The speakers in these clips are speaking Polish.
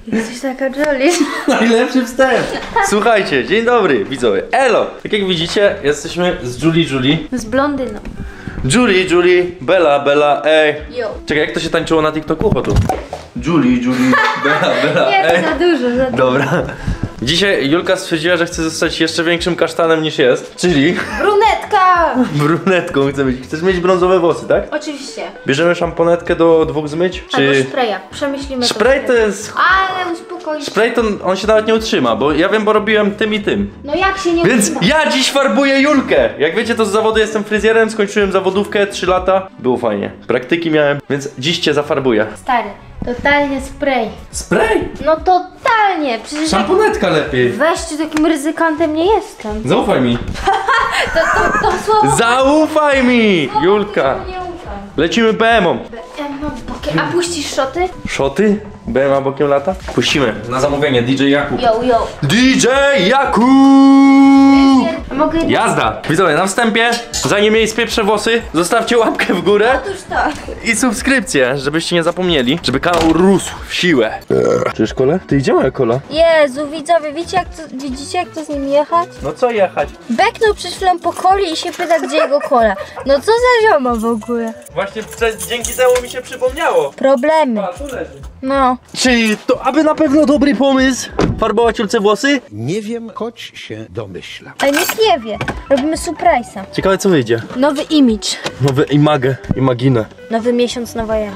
Jesteś taka jolly. Najlepszy wstęp. Słuchajcie, dzień dobry widzowie. Elo. Tak jak widzicie, jesteśmy z Julie. Z blondyną. Julie, Bella, ej. Jo. Czekaj, jak to się tańczyło na TikToku? O tu. Julie, Bella, Nie, ej. za dużo, za dużo. Dobra. Dzisiaj Julka stwierdziła, że chce zostać jeszcze większym kasztanem niż jest, czyli Brunetka! brunetką chce być. Chcesz mieć brązowe włosy, tak? Oczywiście. Bierzemy szamponetkę do 2 zmyć? Albo spraya. Przemyślimy Spray to to. jest... Ale uspokój się. Spray to on się nawet nie utrzyma, bo ja wiem, bo robiłem tym i tym. No jak się nie Więc utrzyma? ja dziś farbuję Julkę! Jak wiecie, to z zawodu jestem fryzjerem, skończyłem zawodówkę 3 lata. Było fajnie. Praktyki miałem, więc dziś cię zafarbuję. Stary, totalnie spray. Spray? No totalnie. Przecież jak... Szamponetka lepiej. Weź, czy takim ryzykantem nie jestem. Zaufaj mi. To słowo... Zaufaj mi, Julka. Nie ufam. Lecimy BM-om. A puścisz szoty? Szoty? BMA bokiem lata? Puścimy. Na zamówienie DJ Jakub. Yo. DJ Jakub! A mogę... Jazda! Widzowie, na wstępie, zanim jej spieprze włosy, zostawcie łapkę w górę Otóż tak. i subskrypcję, żebyście nie zapomnieli, żeby kanał rósł w siłę. Czyż kola? Ty idzie moja kola? Jezu, widzowie, widzicie jak to z nim jechać? No co jechać? Beknął przed chwilą po coli i się pyta, gdzie jego kola. No co za zioma w ogóle? Właśnie dzięki temu mi się przypomniało. Problemy. A, tu leży. No. Czyli to aby na pewno dobry pomysł farbować Julce włosy? Nie wiem, choć się domyślam. Ale nikt nie wie. Robimy surprise'a. Ciekawe co wyjdzie. Nowy image. Nowe imaginę. Nowy miesiąc, nowa ja.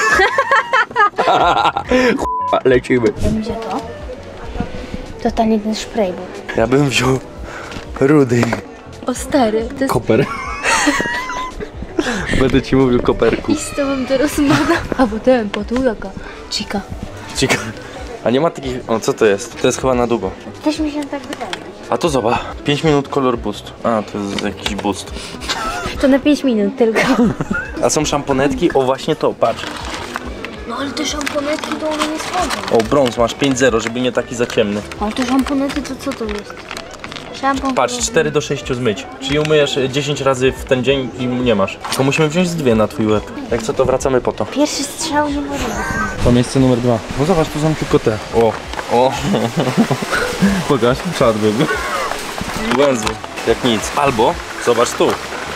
Lecimy. Będzie to? Totalnie ten spray był. Ja bym wziął rudy. O stary, to jest... Koper. Będę ci mówił koperku. I z tobą teraz rozmawiam. A potem, tu jaka chica. Ciekawe. A nie ma takich... O, co to jest? To jest chyba na długo. Też mi się tak wydaje. A to zobacz. 5 minut kolor boost. A, to jest jakiś boost. To na 5 minut tylko. A są szamponetki? O, właśnie to, patrz. No ale te szamponetki to one nie schodzą. O, brąz masz 5-0, żeby nie taki za ciemny. Ale te szamponety to co to jest? Szampon. Patrz, 4 do 6 zmyć. Czyli umyjesz 10 razy w ten dzień i nie masz. Tylko musimy wziąć z 2 na twój łeb. Jak co, to wracamy po to. Pierwszy strzał nie może być. To miejsce numer 2. Bo zobacz, tu są tylko te. O. Pokaż, czad był. Węzły, jak nic. Albo, zobacz tu.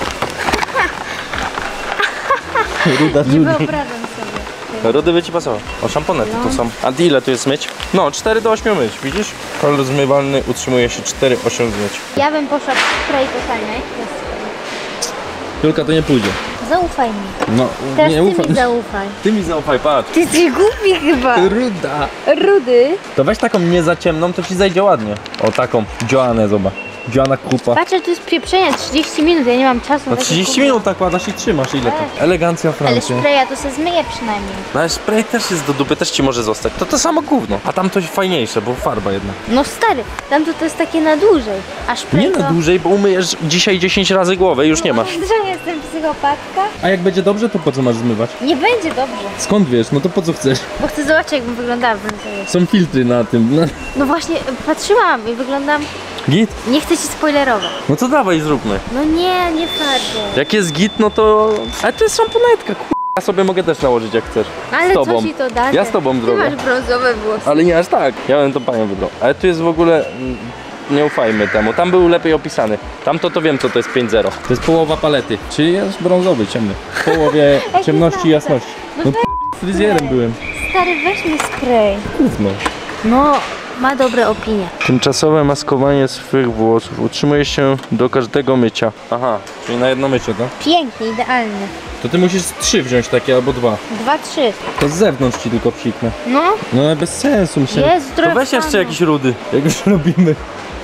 Ruda Nie Julie. wyobrażam sobie. Rudy by ci pasował. O, szamponety to są. A ile tu jest myć? No, 4 do 8 myć, widzisz? Kolor zmywalny utrzymuje się 4-8 zmyć. Ja bym poszła w spray totalnie. Julka, to nie pójdzie. Zaufaj mi. No, Teraz nie ty ufam. mi zaufaj. Ty mi zaufaj, patrz. Ty jesteś głupi chyba. Ruda. Rudy. To weź taką nie za ciemną, to ci zajdzie ładnie. O, taką. Joannę, zobacz. Joanna Kupa. Patrzę, tu jest pieprzenie 30 minut, ja nie mam czasu No na takie 30 gówno. minut nakładasz i trzymasz, ile to? Elegancja Ale Francji. spraya to se zmyję przynajmniej. No ale spray też jest do dupy, też ci może zostać. To samo gówno. A tam to fajniejsze, bo farba jedna. No stary, tam to jest takie na dłużej. A spray Nie to... na dłużej, bo umyjesz dzisiaj 10 razy głowę i już nie masz. Że jestem psychopatka? A jak będzie dobrze, to po co masz zmywać? Nie będzie dobrze, Skąd wiesz? No to po co chcesz? bo chcę zobaczyć jakbym wyglądała w brązowej. Są filtry na tym. No właśnie, patrzyłam i wyglądam... Git? Nie chcę ci spoilerować. No to dawaj, zróbmy. No nie farbą. Jak jest git, no to... Ale to jest szamponetka, Ja sobie mogę też nałożyć jak chcesz. Ale z tobą. co ci to da? Ja z tobą Ty zrobię. masz brązowe włosy. Ale nie aż tak. Ja bym to panią wybrał. Ale tu jest w ogóle... Nie ufajmy temu. Tam był lepiej opisany. Tamto to wiem, co to jest 5-0. To jest połowa palety. Czyli jest brązowy, ciemny. W połowie ciemności i jasności. No fryzjerem byłem. Stary, weź mi spray. Gówno. No, ma dobre opinie. Tymczasowe maskowanie swych włosów. Utrzymuje się do każdego mycia. Aha, czyli na jedno mycie, tak? Pięknie, idealnie. To ty musisz 3 wziąć takie albo 2. 2, 3. To z zewnątrz ci tylko psiknę. No, No ale bez sensu myślę. jest To trochę weź jeszcze fajnie. jakieś rudy, jak już robimy.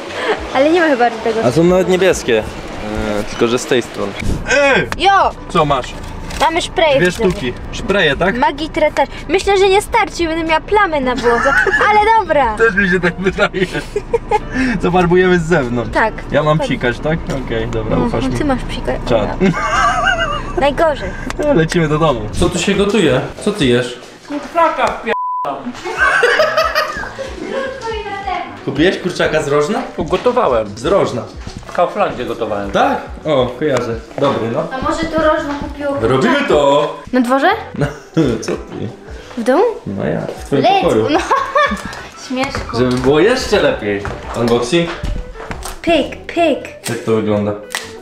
Ale nie ma chyba tego. A są nawet niebieskie. Tylko że z tej strony. Jo! Co masz? Mamy spray. 2 sztuki. Szpreje, tak? Magitre też. Myślę, że nie starczy, będę miała plamy na włosach. Ale dobra. Też mi się tak wydaje. Zafarbujemy z zewnątrz. Tak. Ja mam psikać, tak? Okej, dobra, ufasz mi. Ty masz psikać. Czad. Najgorzej. Lecimy do domu. Co tu się gotuje? Co ty jesz? Kupiłeś kurczaka z rożna? Ugotowałem. Z rożna. W Kauflandzie gotowałem. Tak? O, kojarzę. Dobry, no. A może to rożno kupiło? Robimy to! Na dworze? No, co ty? W domu? No ja, w twoim Lec, pokoju. no. Śmieszku. Żeby było jeszcze lepiej. Unboxing? Pyk. Jak to wygląda?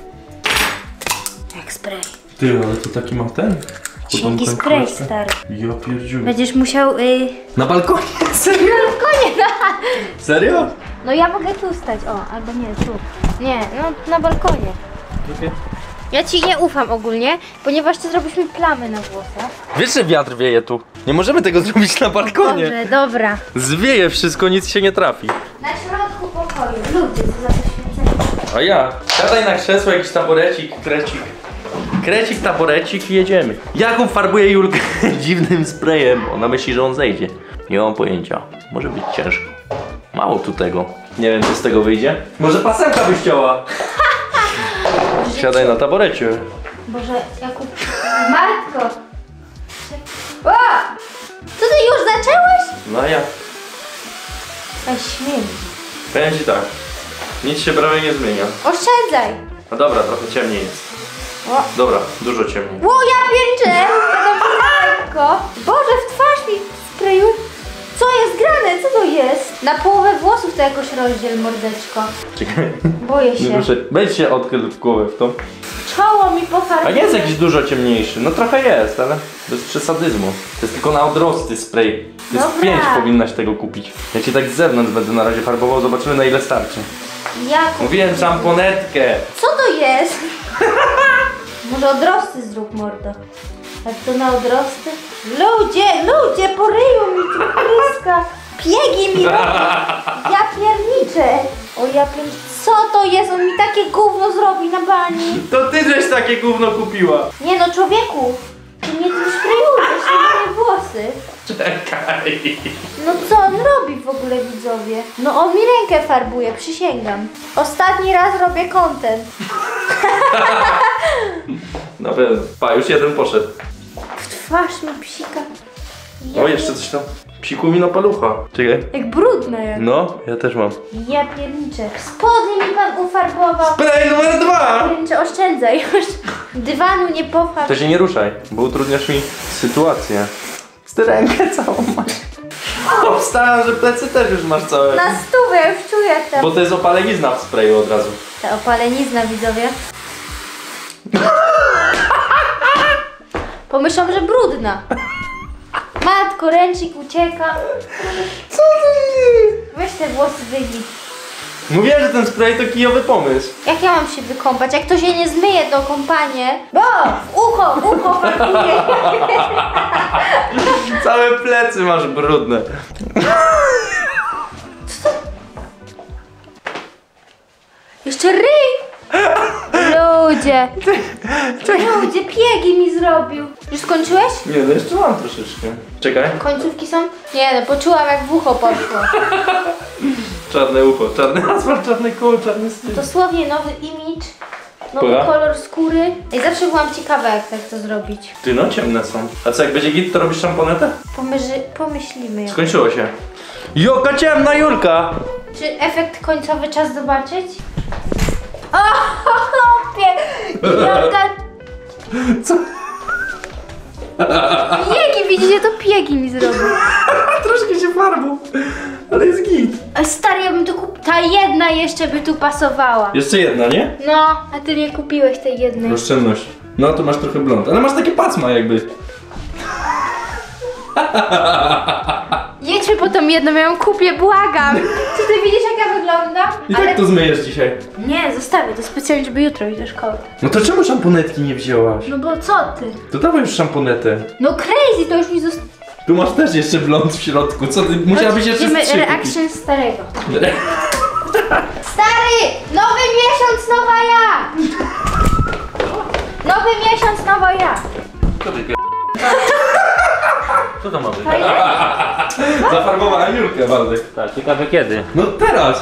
Jak spray. Ty, ale to taki ma ten? Cienki Potem spray, kuleczkę. stary. Ja pierdziu. Będziesz musiał... Na balkonie? Serio? balkonie, Serio? No ja mogę tu stać, o, albo nie, tu. Nie, no na balkonie. Okay. Ja ci nie ufam ogólnie, ponieważ ty zrobisz mi plamy na włosach. Wiesz, że wiatr wieje tu. Nie możemy tego zrobić na balkonie. Dobrze, dobra. Zwieje wszystko, nic się nie trafi. Na środku pokoju. Ludzie, co za poświęcenie. A ja? Siadaj na krzesło, jakiś taborecik, krecik, taborecik i jedziemy. Jakub farbuje Julkę dziwnym sprayem. Ona myśli, że on zejdzie. Nie mam pojęcia. Może być ciężko. Mało tu tego. Nie wiem, co z tego wyjdzie. Może pasemka byś chciała. Siadaj na taborecie. Boże, Jakub... Matko! O! Co ty już zaczęłaś? No ja. A śmierdzi. Powiem ci tak. Nic się prawie nie zmienia. Oszczędzaj! No dobra, trochę ciemniej jest. O! Dobra, dużo ciemniej. Ło, ja pierdzę! Lekko. Boże, w twarz mi sprayuj. Co jest grane? Co to jest? Na połowę włosów to jakoś rozdziel, mordeczko. Czekaj. Boję Nie się. ruszaj. Wejdź się odchyl w głowę w to. Czoło mi A pofarbuje. nie jest jakiś dużo ciemniejszy. No trochę jest, ale bez przesadyzmu. To jest tylko na odrosty spray. To jest Dobra. 5 powinnaś tego kupić. Ja ci tak z zewnątrz będę na razie farbował, zobaczymy na ile starczy. Jakub. Mówiłem szamponetkę. Co to jest? Może odrosty zrób, mordo. Jak to na odrosty? Ludzie, po ryju mi tu pryska. Piegi mi robi. Ja pierniczę. O ja pierniczę. Co to jest? On mi takie gówno zrobi na bani. To ty żeś takie gówno kupiła. Nie no, człowieku. Ty mnie tym sprayujesz na moje włosy. Czekaj. No co on robi w ogóle, widzowie? No on mi rękę farbuje, przysięgam. Ostatni raz robię content. No pewno. Pa, już jeden poszedł. W twarz mi psika. O, jeszcze coś tam. Psiku mi na palucha. Czekaj. Jak brudne jak. No, ja też mam. Ja pierniczę. Spodnie mi pan ufarbował. Spray numer 2! Pierniczę, oszczędzaj już. Dywanu nie pofarb. To się nie ruszaj, bo utrudniasz mi sytuację. Ty rękę całą masz. Obstałem, że plecy też już masz całe. Na stówę, ja już czuję jak tam. Bo to jest opalenizna w sprayu od razu. Ta opalenizna, widzowie. Pomyślą, że brudna. Matko, ręcznik ucieka. Co ty? Weź te włosy wygnij. Mówiłem, że ten spray to kijowy pomysł. Jak ja mam się wykąpać? Jak to się nie zmyje, to kąpanie. Bo! W ucho farbuje. Całe plecy masz brudne. Jeszcze ryj! Ludzie! Ludzie, piegi mi zrobił. Już skończyłeś? Nie, no jeszcze mam troszeczkę. Czekaj. Końcówki są? Nie no, poczułam jak w ucho poszło. Czarne ucho, czarny asfalt, czarny koło, czarny styl. Dosłownie nowy image, nowy Która? kolor skóry. I zawsze byłam ciekawa jak tak to zrobić. Ty no, ciemne są. A co, jak będzie git, to robisz szamponetę? Pomyślimy. Jak. Skończyło się. Joka ciemna Julka! Czy efekt końcowy czas zobaczyć? O, chłopie! Jaka... Co? Piegi, widzicie, to piegi mi zrobił. Troszkę się farbu, ale jest git. A stary, ja bym tu kupił. Ta jedna jeszcze by tu pasowała. Jeszcze jedna, nie? No, a ty nie kupiłeś tej jednej. Oszczędność. No to masz trochę blond, ale masz takie pasma jakby. Jedźmy po tą jedną, ja ją kupię, błagam. Czy ty widzisz jak ja wyglądam? I tak to zmyjesz dzisiaj. Nie, zostawię to specjalnie, żeby jutro iść do szkoły. No to czemu szamponetki nie wzięłaś? No bo co ty? To dawaj już szamponetę. No crazy, to już mi zostało. Tu masz też jeszcze blond w środku, co ty? Musiałabyś jeszcze Idziemy z 3 reaction starego. kupić. Stary! Nowy miesiąc, nowa ja! Nowy miesiąc, nowa ja! Co ty Co to ma być? Fajne? Zafarbowała Julkę, Waldek. Tak, ciekawe kiedy. No teraz!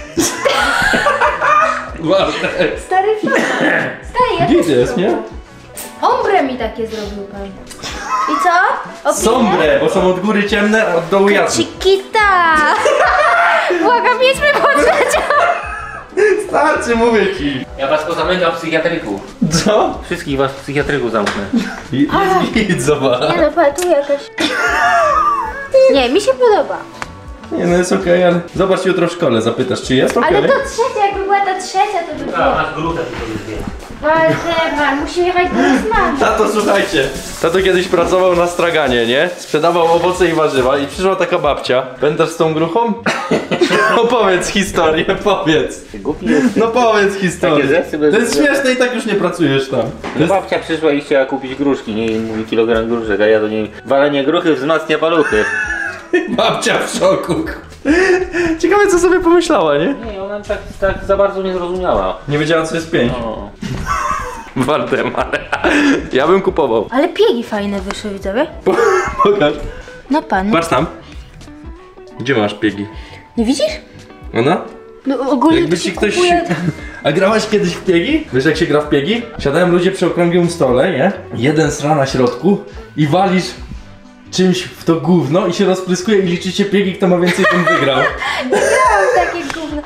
Waldek. Stary film. Stary, ja Git też jest, nie? Ombre mi takie zrobił pan. I co? Opinie? Sombre, bo są od góry ciemne, a od dołu jasne. Chiquita! Błagam, jedźmy po trzecią! Starczy, mówię ci. Ja was pozamykam w psychiatryku. Co? Wszystkich was w psychiatryku zamknę. Jest git, zobacz. Nie no, tu jakaś... Nie, mi się podoba. Nie, no jest okej, ale zobacz jutro w szkole, zapytasz, czy jest okej. Ale to trzecia, jakby była ta trzecia, to by było. Masz grutę tylko już wie. Waldemar, musimy jechać do Rosmana. Tato, słuchajcie, tato kiedyś pracował na straganie, nie? Sprzedawał owoce i warzywa i przyszła taka babcia. Pamiętasz z tą gruchą? Opowiedz historię, powiedz. Głupi jest. No powiedz historię. Takie rzeczy bez- To jest śmieszne i tak już nie pracujesz tam. To No jest... babcia przyszła i chciała kupić gruszki, nie? I mówi kilogram gruszek, a ja do niej walenie gruchy wzmacnia paluchy. Babcia w szoku. Ciekawe co sobie pomyślała, nie? Nie, ona tak za bardzo nie zrozumiała. Nie wiedziała co jest 5. No. Waldemar. Ja bym kupował. Ale piegi fajne wyszły, widzowie. Pokaż. No pan. Patrz tam. Gdzie masz piegi? Nie widzisz? Ona? No ogólnie Jakby to ci się ktoś... kupuje... A grałaś kiedyś w piegi? Wiesz jak się gra w piegi? Siadają ludzie przy okrągłym stole, nie? Jeden sra na środku i walisz czymś w to gówno i się rozpryskuje i liczycie piegi, kto ma więcej, ten wygrał. Grałam takie gówno.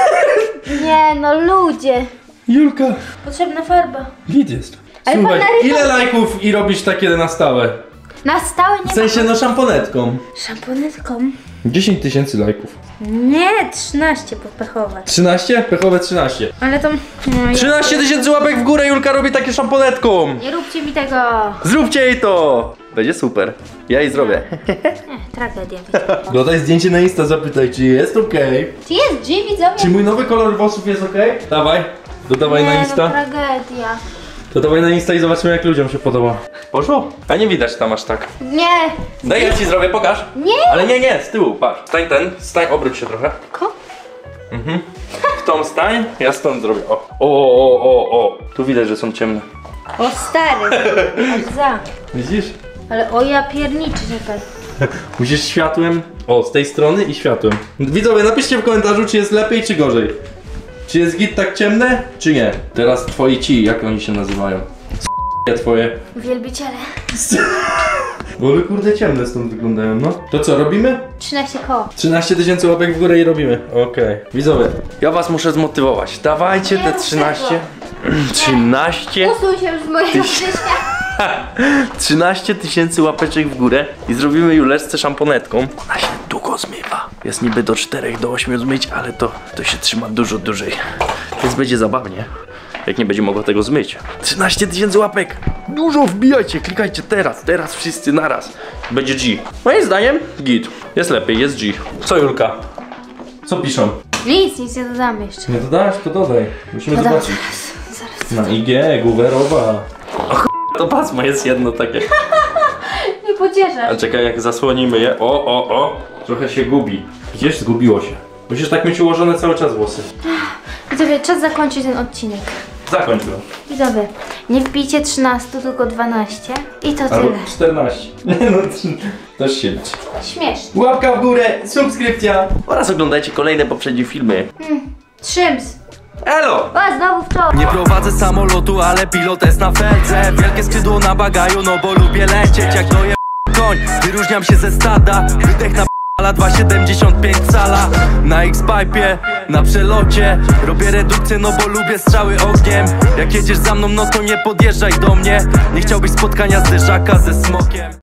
Nie no, ludzie. Julka, Potrzebna farba. git jest. Ale Słuchaj, pan narysował- ile lajków i robisz takie na stałe? Na stałe nie W sensie no szamponetką. ma... Szamponetką? 10 000 lajków. Nie, 13 popechować. 13? Pechowe 13. Ale to... No, 13 000 łapek w górę, Julka robi takie szamponetką. Nie róbcie mi tego. Zróbcie jej to. Będzie super. Ja jej zrobię. Tragedia. Dodaj zdjęcie na Insta, zapytaj, czy jest okej. Czy jest G, widzowie? Czy mój nowy kolor włosów jest okej? Dawaj. Dodawaj na Nie, no Insta. tragedia. Dodawaj na Insta i zobaczymy jak ludziom się podoba. Poszło? A nie widać tam aż tak. Nie. Daj, ja ci zrobię, pokaż. Nie. Ale nie, z tyłu, patrz. Stań, obróć się trochę. Ko? W tą stań, ja stąd zrobię. O. Tu widać, że są ciemne. O stary. Aż za. Widzisz? Ale o ja pierniczy, czekaj. Musisz światłem. O, z tej strony i światłem. Widzowie, napiszcie w komentarzu, czy jest lepiej, czy gorzej. Czy jest git tak ciemne, czy nie? Teraz twoi ci, jak oni się nazywają? Twoje. Wielbiciele. Bo one kurde ciemne stąd wyglądają, no. To co, robimy? 13 koło. 13 000 łapek w górę i robimy. Okej. Widzowie, ja was muszę zmotywować. Dawajcie Nie te rób 13. tego. 13. Usuń się już z mojego życia. 13 000 łapeczek w górę i zrobimy Juleczce szamponetką. Ona się długo zmywa. Jest niby do 4 do 8 zmyć, ale to się trzyma dużo dłużej. Więc będzie zabawnie, jak nie będzie mogła tego zmyć. 13 000 łapek! Dużo wbijajcie, klikajcie teraz wszyscy naraz. Będzie G. Moim zdaniem git. Jest lepiej, jest G. Co Julka? Co piszą? Nic nie dodamy jeszcze. Nie dodasz? To dodaj. Musimy Dodam zobaczyć. zaraz. Na IG, Guwerowa. To pasmo jest jedno takie. Nie pocieszasz. A czekaj, jak zasłonimy je. O. Trochę się gubi. Gdzieś zgubiło się. Musisz tak mieć ułożone cały czas włosy. Widzowie, czas zakończyć ten odcinek. Zakończ go. Widzowie, nie wbijcie 13, tylko 12. I to Albo tyle. 14. Nie no, też się liczy. Śmiesznie. Łapka w górę, subskrypcja. Oraz oglądajcie kolejne poprzednie filmy. Trzyms. Elo! O, znowu w czoło. Nie prowadzę samolotu, ale pilot jest na felce. Wielkie skrzydło na bagaju, no bo lubię lecieć jak doje koń. Wyróżniam się ze stada, wydech na ala 2,75 cala. Na X-Pipe, na przelocie robię redukcję, no bo lubię strzały ogniem. Jak jedziesz za mną, no to nie podjeżdżaj do mnie. Nie chciałbyś spotkania zderzaka ze smokiem.